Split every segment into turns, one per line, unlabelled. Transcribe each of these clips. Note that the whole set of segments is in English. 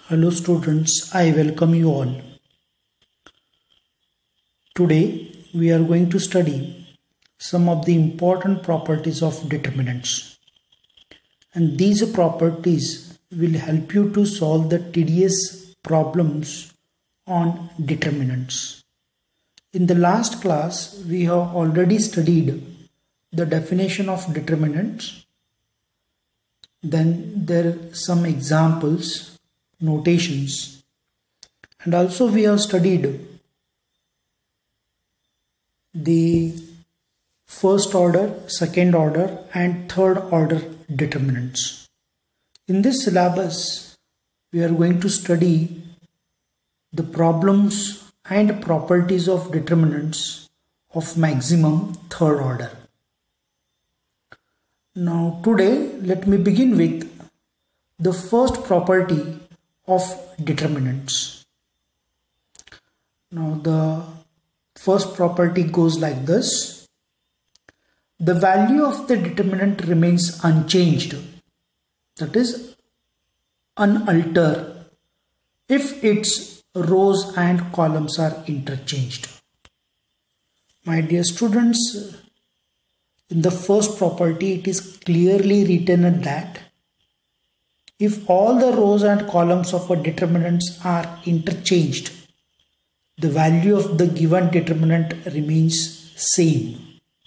Hello students, I welcome you all. Today we are going to study some of the important properties of determinants. And these properties will help you to solve the tedious problems on determinants. In the last class, we have already studied the definition of determinants. Then there are some examples, notations, and also we have studied the first order, second order and third order determinants. In this syllabus, we are going to study the problems and properties of determinants of maximum third order. Now today, let me begin with the first property of determinants. Now the first property goes like this. The value of the determinant remains unchanged, that is unaltered, if its rows and columns are interchanged. My dear students, in the first property it is clearly written that if all the rows and columns of a determinants are interchanged, the value of the given determinant remains same.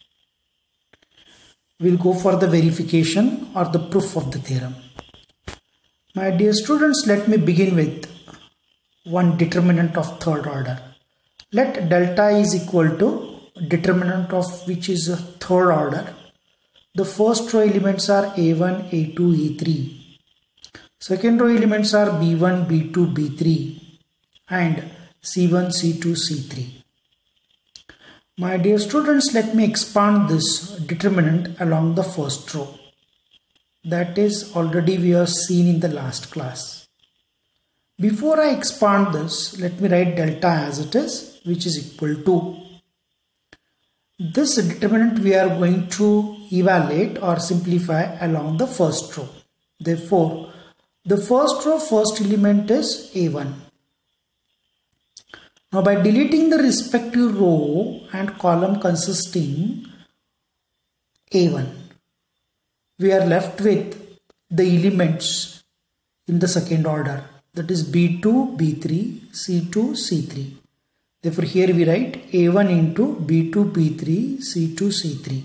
We'll go for the verification or the proof of the theorem. My dear students, let me begin with one determinant of third order. Let delta is equal to determinant of which is a third order. The first row elements are A1, A2, A3. Second row elements are B1, B2, B3 and C1, C2, C3. My dear students, let me expand this determinant along the first row. That is already we have seen in the last class. Before I expand this, let me write delta as it is, which is equal to this determinant we are going to evaluate or simplify along the first row. Therefore, the first row first element is A1. Now by deleting the respective row and column consisting A1, we are left with the elements in the second order, that is B2, B3, C2, C3. Therefore here we write A1 into B2, B3, C2, C3.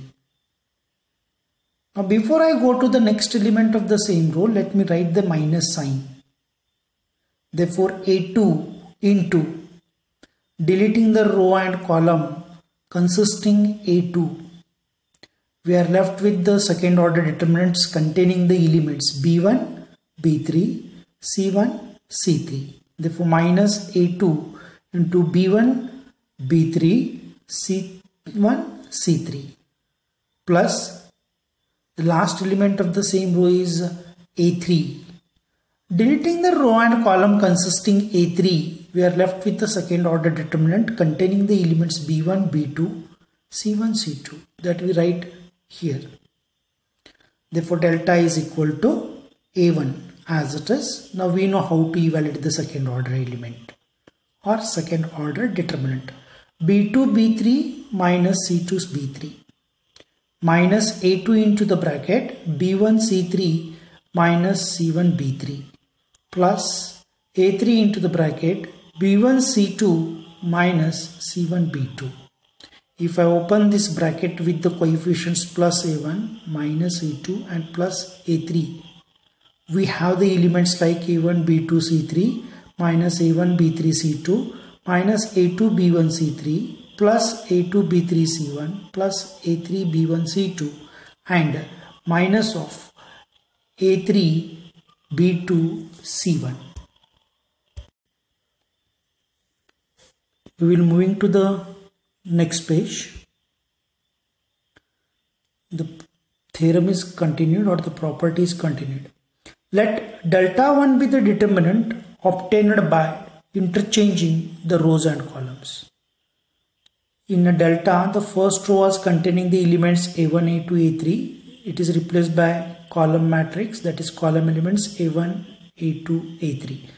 Now before I go to the next element of the same row, let me write the minus sign. Therefore A2 into deleting the row and column consisting A2, we are left with the second order determinants containing the elements B1, B3, C1, C3. Therefore minus A2 into B1, B3, C1, C3 plus the last element of the same row is A3. Deleting the row and column consisting A3, we are left with the second order determinant containing the elements B1, B2, C1, C2 that we write here. Therefore delta is equal to A1 as it is. Now we know how to evaluate the second order element or second order determinant. B2, B3 minus C2, B3 minus A2 into the bracket B1, C3 minus C1, B3 plus A3 into the bracket B1, C2 minus C1, B2. If I open this bracket with the coefficients plus A1 minus A2 and plus A3, we have the elements like A1, B2, C3 minus A1, B3, C2 minus A2, B1, C3 plus A2, B3, C1 plus A3, B1, C2 and minus of A3, B2, C1. We will moving to the next page. The theorem is continued or the property is continued. Let delta 1 be the determinant obtained by interchanging the rows and columns. In a delta, the first row was containing the elements A1, A2, A3. It is replaced by column matrix, that is column elements A1, A2, A3.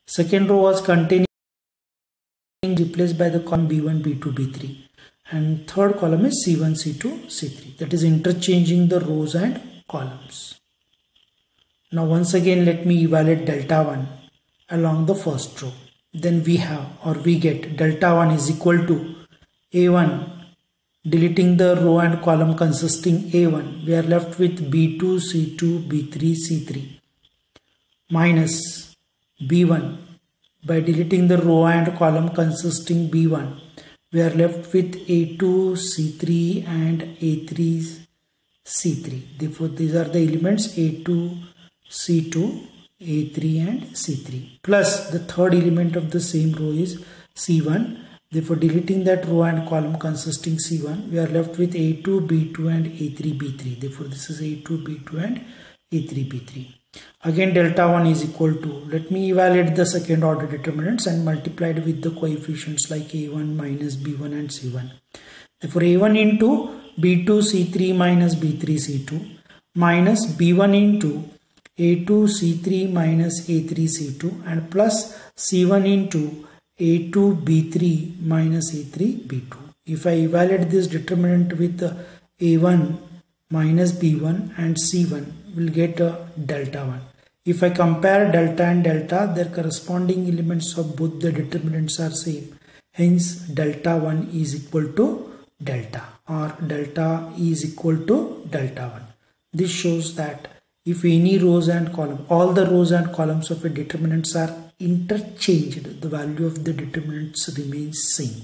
Second row was containing replaced by the column B1, B2, B3, and third column is C1, C2, C3. That is interchanging the rows and columns. Now once again let me evaluate delta 1 along the first row. Then we get delta 1 is equal to A1, deleting the row and column consisting A1, we are left with B2, C2, B3, C3, minus B1. By deleting the row and column consisting B1, we are left with A2, C3 and A3, C3. Therefore, these are the elements A2, C2, A3 and C3. Plus the third element of the same row is C1. Therefore, deleting that row and column consisting C1, we are left with A2, B2 and A3, B3. Therefore, this is A2, B2 and A3, B3. Again, delta 1 is equal to, let me evaluate the second order determinants and multiply it with the coefficients like A1 minus B1 and C1. Therefore, A1 into B2 C3 minus B3 C2 minus B1 into A2 C3 minus A3 C2 and plus C1 into A2 B3 minus A3 B2. If I evaluate this determinant with A1 minus B1 and C1, we'll get a delta 1. If I compare delta and delta, their corresponding elements of both the determinants are same. Hence, delta 1 is equal to delta, or delta is equal to delta 1. This shows that if any rows and column, all the rows and columns of a determinants are interchanged, the value of the determinants remains same.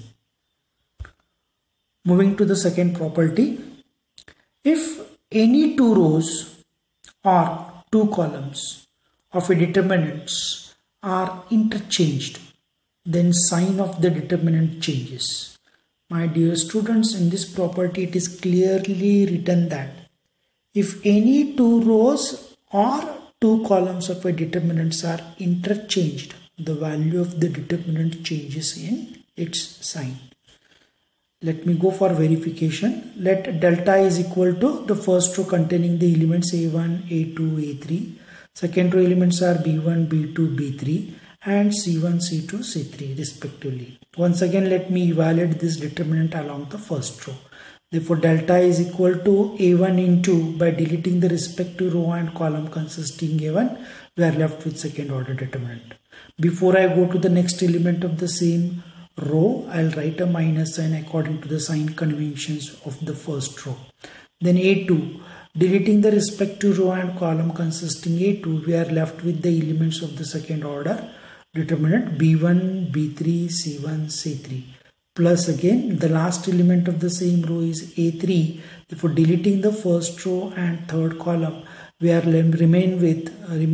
Moving to the second property, if any two rows or two columns of a determinants are interchanged, then sign of the determinant changes. My dear students, in this property it is clearly written that if any two rows or two columns of a determinants are interchanged, the value of the determinant changes in its sign. Let me go for verification. Let delta is equal to the first row containing the elements A1, A2, A3. Second row elements are B1, B2, B3 and C1, C2, C3 respectively. Once again, let me evaluate this determinant along the first row. Therefore, delta is equal to A1 into, by deleting the respective row and column consisting A1, we are left with second order determinant. Before I go to the next element of the same row, I'll write a minus sign according to the sign conventions of the first row. Then A2, deleting the respective row and column consisting A2, we are left with the elements of the second order determinant B1, B3, C1, C3. Plus again, the last element of the same row is A3. Therefore, deleting the first row and third column, we are remaining with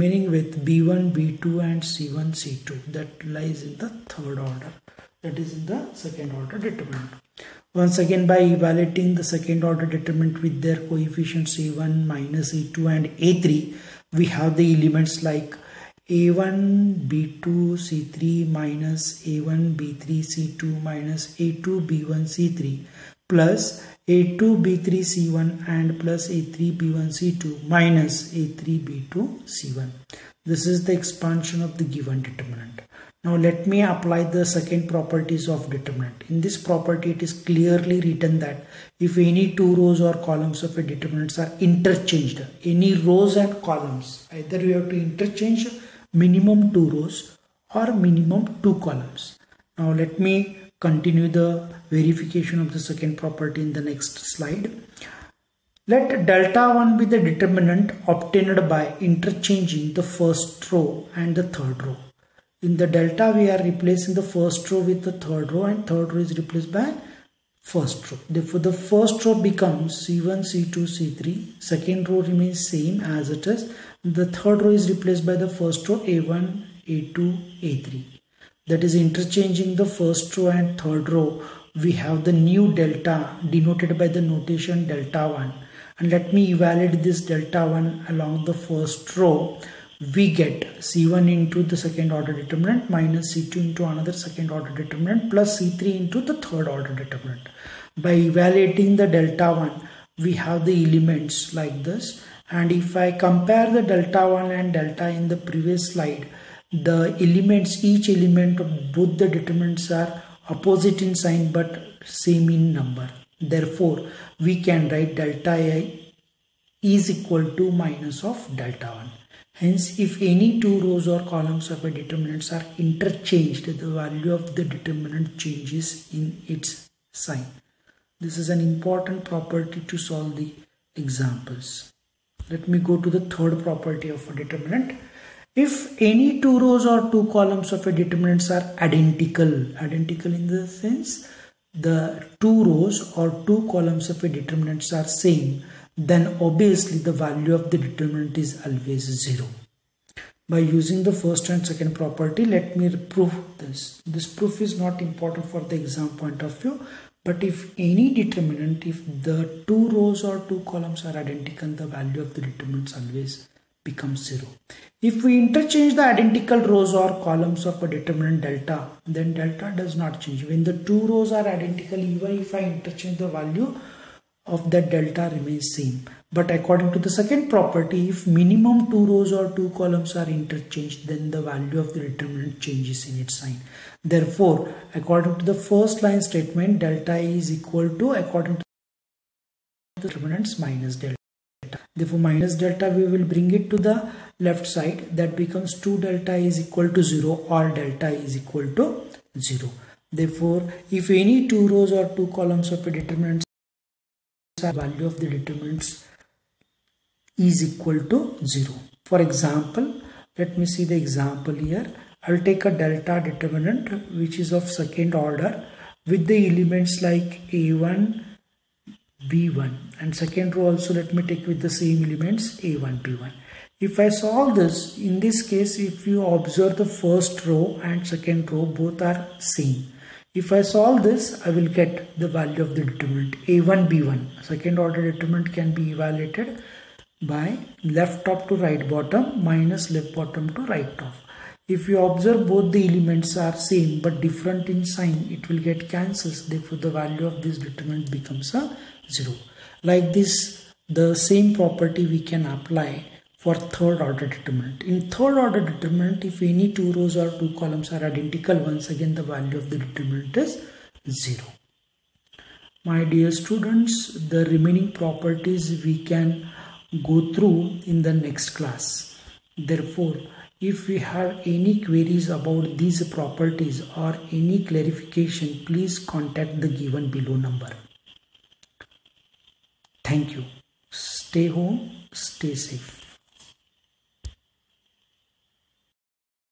B1, B2 and C1, C2. That lies in the third order. That is in the second order determinant. Once again, by evaluating the second order determinant with their coefficients A1 minus A2 and A3, we have the elements like A1 B2 C3 minus A1 B3 C2 minus A2 B1 C3 plus A2 B3 C1 and plus A3 B1 C2 minus A3 B2 C1. This is the expansion of the given determinant. Now let me apply the second properties of determinant. In this property, it is clearly written that if any two rows or columns of a determinants are interchanged, any rows and columns, either we have to interchange minimum two rows or minimum two columns. Now let me continue the verification of the second property in the next slide. Let delta 1 be the determinant obtained by interchanging the first row and the third row. In the delta, we are replacing the first row with the third row and third row is replaced by first row. Therefore, the first row becomes C1, C2, C3. Second row remains same as it is. The third row is replaced by the first row A1, A2, A3. That is interchanging the first row and third row. We have the new delta denoted by the notation delta 1. And let me evaluate this delta 1 along the first row. We get C1 into the second order determinant minus C2 into another second order determinant plus C3 into the third order determinant. By evaluating the delta 1, we have the elements like this. And if I compare the delta 1 and delta in the previous slide, the elements, each element of both the determinants are opposite in sign but same in number. Therefore, we can write delta I is equal to minus of delta 1. Hence, if any two rows or columns of a determinants are interchanged, the value of the determinant changes in its sign. This is an important property to solve the examples. Let me go to the third property of a determinant. If any two rows or two columns of a determinants are identical in the sense the two rows or two columns of a determinants are same, then obviously the value of the determinant is always 0. By using the first and second property, let me prove this. This proof is not important for the exam point of view, but if any determinant, if the two rows or two columns are identical, the value of the determinant always becomes 0. If we interchange the identical rows or columns of a determinant delta, then delta does not change. When the two rows are identical, even if I interchange, the value of that delta remains same. But according to the second property, if minimum two rows or two columns are interchanged, then the value of the determinant changes in its sign. Therefore, according to the first line statement, delta is equal to, according to the determinants, minus delta. Therefore, minus delta we will bring it to the left side. That becomes 2 delta is equal to 0 or delta is equal to 0. Therefore, if any two rows or two columns of a determinant, value of the determinants is equal to 0. For example, let me see the example here. I will take a delta determinant which is of second order with the elements like a1, b1, and second row also let me take with the same elements a1, b1. If I solve this, in this case, if you observe the first row and second row, both are same. If I solve this, I will get the value of the determinant a1, b1. Second order determinant can be evaluated by left top to right bottom minus left bottom to right top. If you observe both the elements are same but different in sign, it will get cancels. Therefore, the value of this determinant becomes a 0. Like this, the same property we can apply for third order determinant. In third order determinant, if any two rows or two columns are identical, once again the value of the determinant is 0. My dear students, the remaining properties we can go through in the next class. Therefore, if we have any queries about these properties or any clarification, please contact the given below number. Thank you. Stay home, stay safe.